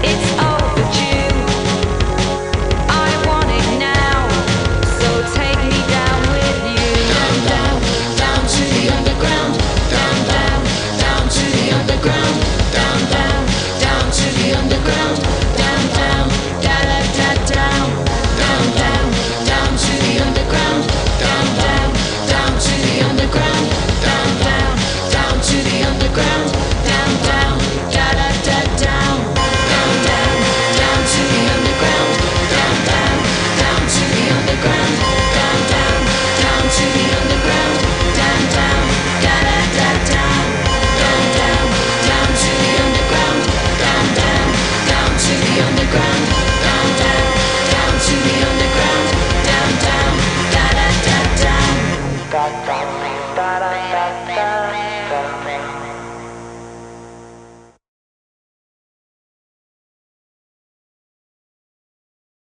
It's overdue. I want it now. So take me down with you. Down, down, down to the underground. Down, down, down to the underground. Down, down, down to the underground. Down, down, da da da down. Down, down, down to the underground. Down, down, down to the underground. Down, down, down to the underground. Down, down, da da da down. Down, down, down to the underground. Down, down, down to the underground. Down, down, down to the underground. Down, down, da da da down. Down, down, down to the underground. Down, down, down to the underground.